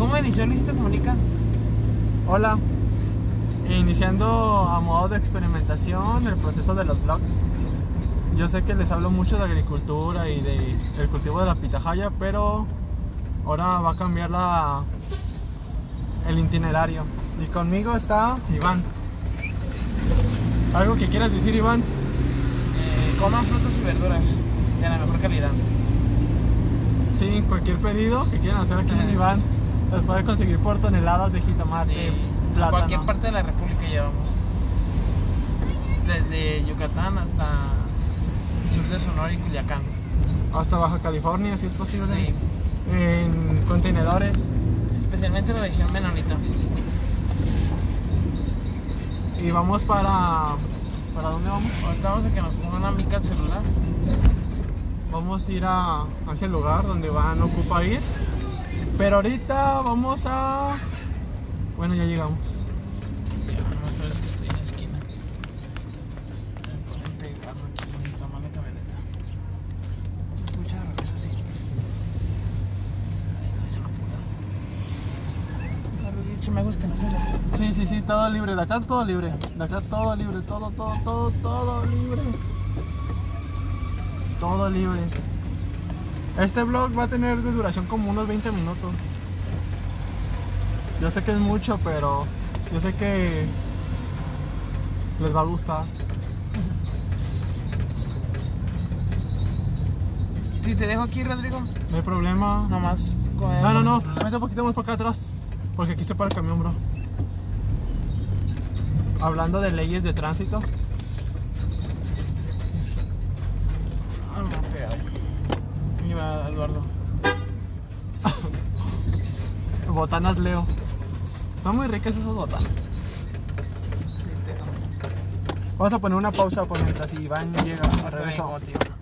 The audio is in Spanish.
¿Cómo inició Luisito Comunica? Hola, iniciando a modo de experimentación el proceso de los vlogs. Yo sé que les hablo mucho de agricultura y del cultivo de la pitahaya, pero ahora va a cambiar el itinerario. Y conmigo está Iván. ¿Algo que quieras decir, Iván? Coman frutas y verduras de la mejor calidad. Sí, cualquier pedido que quieran hacer aquí en Iván los puede conseguir por toneladas de jitomate, Sí, plátano. a cualquier parte de la república llevamos. Desde Yucatán hasta el sur de Sonora y Culiacán. Hasta Baja California, si es posible. Sí. En contenedores. Especialmente en la región menonita. Y vamos ¿para dónde vamos? Ahorita vamos a que nos pongan una mica al celular. Vamos a ir a ese lugar donde Iván ocupa ir. Pero ahorita vamos a... Bueno, ya llegamos. Ya, no sabes que estoy en la esquina. Me pueden pegar aquí en esta mala camioneta. Escucha, regresa así. Ay, no, ya no puedo. Arreglín, me gusta que no se le... Sí, todo libre. De acá todo libre. De acá todo libre. Todo libre. Todo libre. Este vlog va a tener de duración como unos 20 minutos. Yo sé que es mucho, pero yo sé que les va a gustar. Si te dejo aquí, Rodrigo, No hay problema. nomás. No. Mete un poquito más para acá atrás. Porque aquí se para el camión, bro. Hablando de leyes de tránsito. Ah, no, pegar. Ahí va Eduardo. Botanas Leo. Están muy ricas esas botanas. Sí, te amo. Vamos a poner una pausa por mientras Iván llega a regresar. Te vengo, tío.